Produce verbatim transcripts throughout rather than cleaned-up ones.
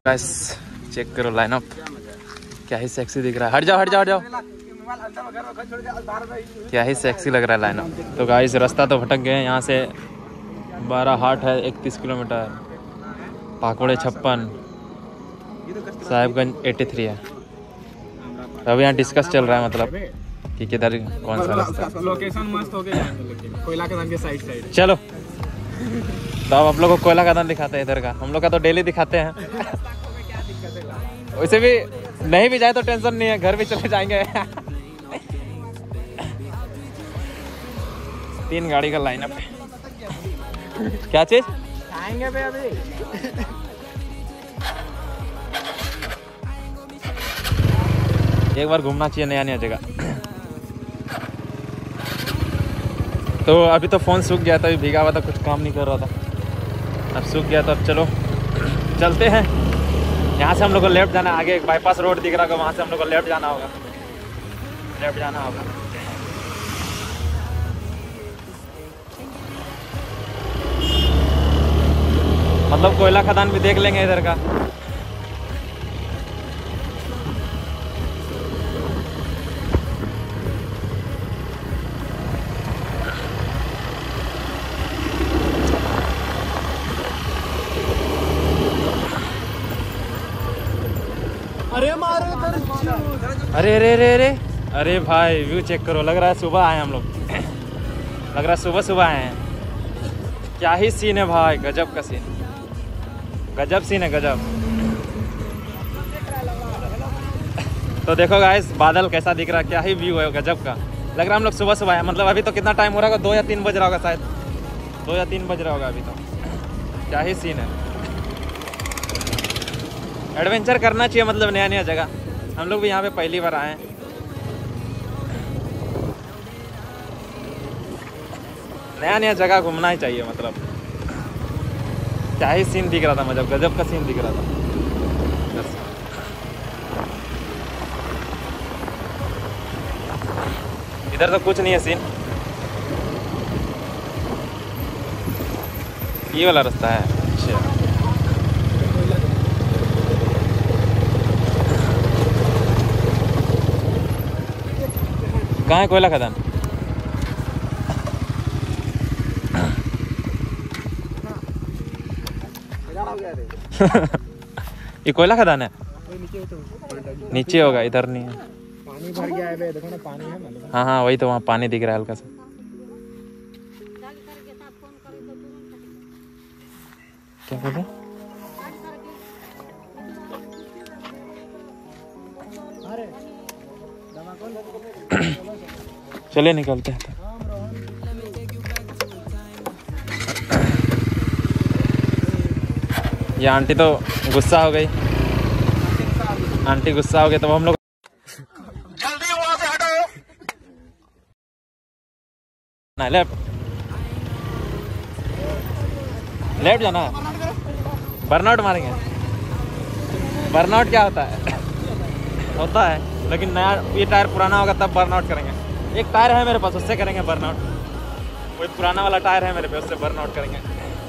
Guys check करो lineup, क्या ही sexy दिख रहा है। हट जाओ हट जाओ हट जाओ, क्या ही सेक्सी लग रहा है लाइनअप। तो गाइस रास्ता तो भटक गए, यहाँ से बारह हाट है इकतीस किलोमीटर, पाकोड़े छप्पन, साहिबगंज तिरासी है। तो अभी यहाँ डिस्कस चल रहा है मतलब कि किधर कौन सा रास्ता। लोकेशन मस्त हो गया लेकिन कोयला खदान के साइड साइड। चलो तो अब आप लोग को कोयला खदान दिखाते हैं इधर का, हम लोग का तो डेली दिखाते हैं। वैसे भी नहीं भी जाए तो टेंशन नहीं है, घर भी चले जाएंगे। तीन गाड़ी का लाइनअप है। क्या चीज आएंगे बे अभी। एक बार घूमना चाहिए नया नया जगह। तो अभी तो फ़ोन सूख गया था, अभी भीगा हुआ था, कुछ काम नहीं कर रहा था, अब सूख गया तो अब चलो चलते हैं। यहाँ से हम लोग को लेफ्ट जाना है, आगे एक बाईपास रोड दिख रहा होगा, वहाँ से हम लोग को लेफ्ट जाना होगा, लेफ्ट जाना होगा। मतलब कोयला खदान भी देख लेंगे इधर का। अरे मारो अरे अरे अरे अरे अरे भाई व्यू चेक करो, लग रहा है सुबह आए हम लोग। लग रहा है सुबह सुबह आए हैं। क्या ही सीन है भाई, गजब का सीन, गजब सीन है गजब। तो देखो गाइस बादल कैसा दिख रहा है, क्या ही व्यू है गजब का। लग रहा है हम लोग सुबह सुबह आए, मतलब अभी तो कितना टाइम हो रहा होगा, दो या तीन बज रहा होगा शायद, दो या तीन बज रहा होगा अभी तो। क्या ही सीन है, एडवेंचर करना चाहिए मतलब नया नया जगह। हम लोग भी यहाँ पे पहली बार आए हैं। नया नया जगह घूमना ही चाहिए मतलब। क्या ही सीन दिख रहा था, मतलब गजब का सीन दिख रहा था। इधर तो कुछ नहीं है सीन, ये वाला रास्ता है। अच्छा कहाँ है कोयला खदान? ये कोयला खदान है, नीचे होगा, इधर नहीं है। पानी भर गया है बे, देखो ना पानी है ना। हाँ हाँ वही तो, वहाँ पानी दिख रहा है हल्का सा। क्या बोल रहे? चले निकलते हैं। ये आंटी तो गुस्सा हो गई, आंटी गुस्सा हो गई, तो हम लोग जल्दी वहां से हटो। ना लेफ्ट लेफ्ट जाना है, बर्नआउट मारेंगे। बर्नआउट क्या होता है? होता है लेकिन नया, ये टायर पुराना होगा तब बर्नआउट करेंगे। एक टायर है मेरे पास, उससे करेंगे बर्नआउट। कोई पुराना वाला टायर है मेरे पे, उससे बर्नआउट करेंगे।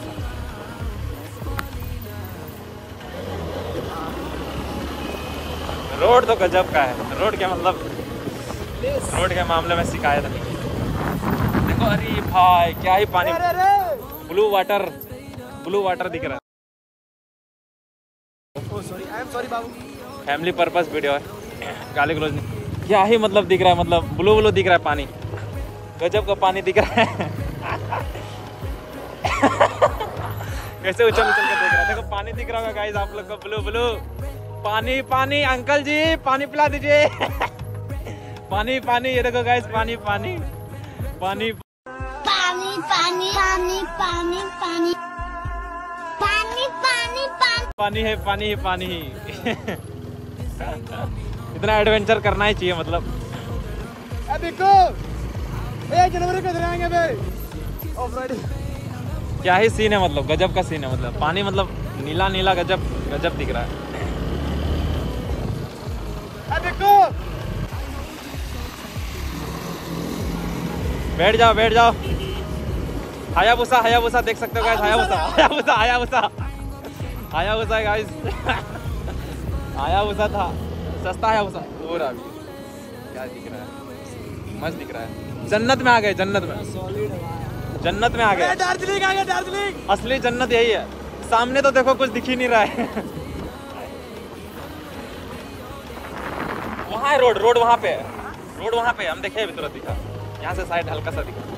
रोड तो गजब का है, रोड के मतलब रोड के मामले में शिकायत नहीं। देखो अरे भाई क्या ही पानी, ब्लू वाटर, ब्लू वाटर दिख रहा है। फैमिली पर्पस वीडियो है, गाली गलौज नहीं। क्या ही मतलब दिख रहा है, मतलब ब्लू ब्लू दिख रहा है पानी, गजब का पानी दिख रहा है। कैसे उछल उछल के देख रहा है, देखो पानी दिख रहा होगा गाइस आप लोग को, ब्लू ब्लू पानी पानी। अंकल जी पानी पिला दीजिए। पानी पानी, ये देखो गाइस पानी पानी पानी पानी पानी पानी पानी पानी पानी पानी पानी पानी है, पानी ही पानी ही। इतना एडवेंचर करना ही चाहिए मतलब। देखो एक जनवरी को आएंगे बे ऑफ राइड। क्या ही सीन है, मतलब गजब का सीन है, मतलब पानी मतलब नीला नीला, गजब गजब दिख रहा है। देखो बैठ जाओ बैठ जाओ। हायाबुसा हायाबुसा देख सकते हो guys, Hayabusa Hayabusa Hayabusa Hayabusa guys. Hayabusa था, सस्ता हायाबुसा हो रहा अभी। क्या दिख रहा है, मस्त दिख रहा है। जन्नत में आ गए, जन्नत में, जन्नत में आ गए। दार्जिलिंग आ गया, दार्जिलिंग। असली जन्नत यही है। सामने तो देखो कुछ दिख ही नहीं रहा है। वहाँ है रोड, रोड वहाँ पे है, रोड वहाँ पे है। हम देखे अभी तुरंत दिखा, यहाँ से साइड हल्का सा दिखा।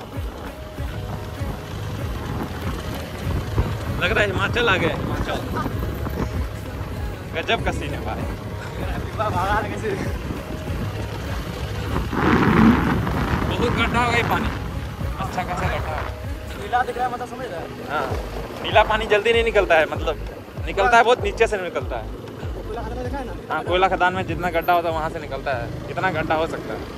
लग रहा है हिमाचल आ गए, हिमाचल। गजब का सीन है भाई। बहुत गड्ढा हो गई पानी, अच्छा खासा गड्ढा है। नीला दिख रहा है, मतलब समझ रहा है। हाँ, नीला पानी जल्दी नहीं निकलता है, मतलब निकलता है बहुत नीचे से निकलता है। कोयला खदान में देखा है ना? हाँ, कोयला खदान में जितना गड्ढा होता है वहाँ से निकलता है, इतना गड्ढा हो सकता है।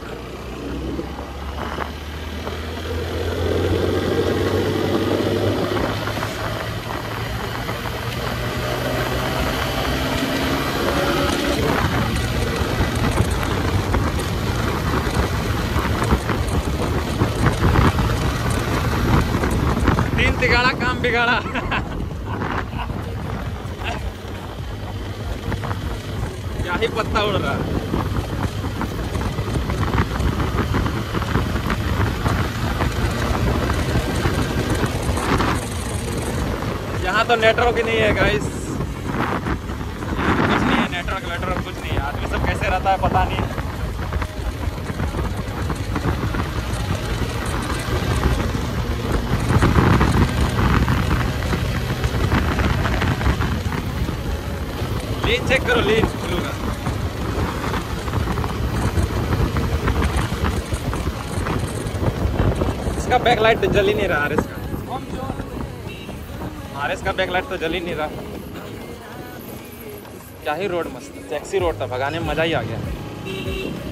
तीन तिगाड़ा काम बिगाड़ा। क्या ही पत्ता उड़ रहा है। यहाँ तो नेटवर्क ही नहीं है गाइस, कुछ नहीं है, नेटवर्क नेटवर्क कुछ नहीं है। आदमी सब कैसे रहता है पता नहीं है। लीन चेक करो, लीन मिलूंगा। इसका बैक लाइट जल ही नहीं रहा, आर एस का आर एस का बैक लाइट तो जल ही नहीं रहा। क्या ही रोड मस्त, टैक्सी रोड था, भगाने में मजा ही आ गया।